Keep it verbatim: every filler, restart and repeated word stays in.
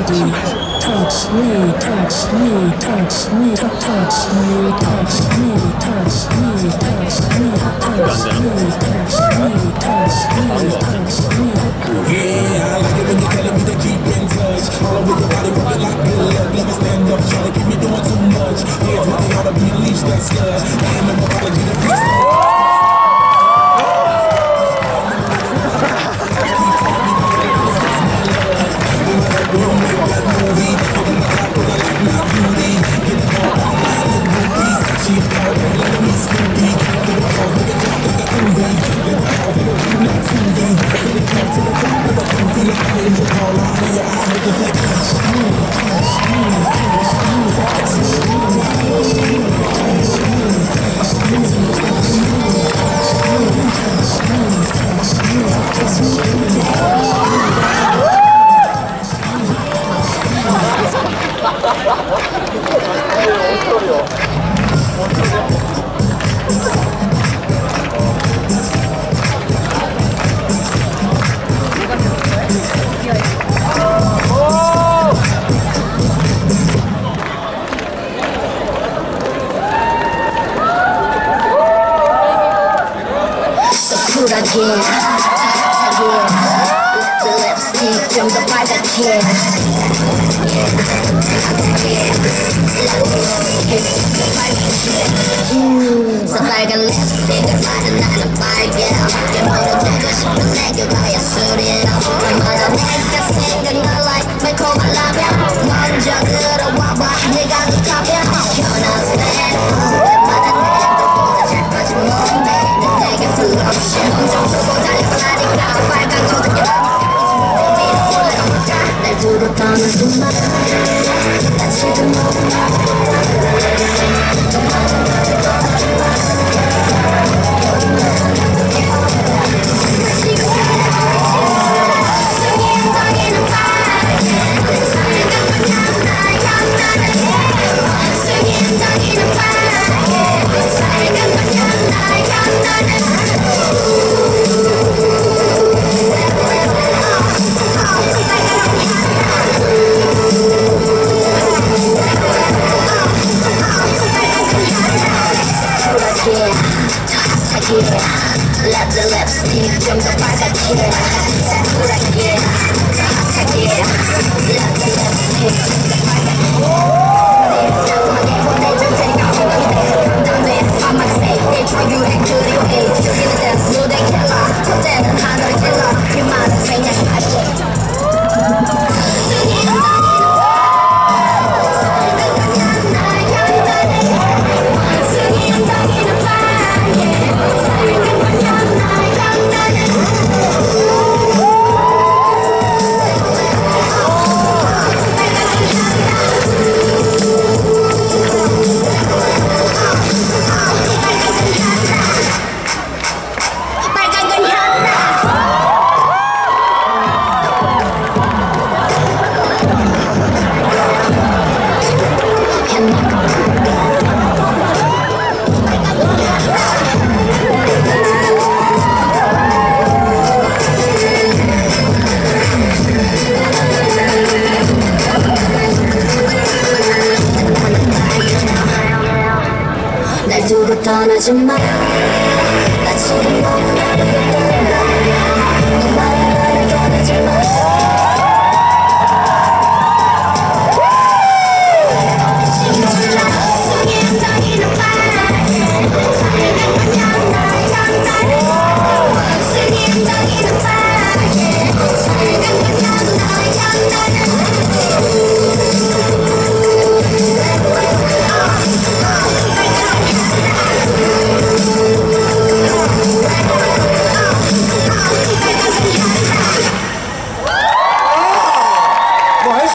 touch me, touch me, touch me, touch me, touch me, touch me, touch me, touch me, touch me, touch me, touch me. Yeah, I like it when you're telling me to keep in touch. All over your body, moving like good luck. Let me stand up, trying to keep me doing too much. Here's what they ought to be unleashed, that stud. Ain't no apology to peace. Again, again, the lipstick from the 빨갛게. 음, 저 빨간 립스틱을 바른 나는 빨개. 어깨 멀어지고 싶은 내게 가야 술이라. 얼마나 내가 생각나 like 매콤한 라면. 먼저 들어와봐 내가 더 타면 현아스 웬만한 애들보다 잘 빠진 몸매. 내게 풀 없이 엄청 쓰고 달려가니까 빨간 거든 날 두고 떠나지 마. 나 지금 너무 Let the lipstick 좀 더 빨갛게. 새푸랗게 핫하게. Let the lipstick 좀 더 빨갛게. 자꾸만 보내줄 테니까 기대. 다음에 밤만 say they try you and 그리고 A 여기는 dance 무대 킬러. 첫째는 하늘을 찔러. 그 말은 생략 하지. 날 두고 떠나지 마. 나 지금 너무나도 고통이야. 너만은 나를 떠나지 마. 숨이 흩어지는 바람에 살던 그냥 나의 장난에. 숨이 흩어지는 바람에 살던 그냥 나의 장난에.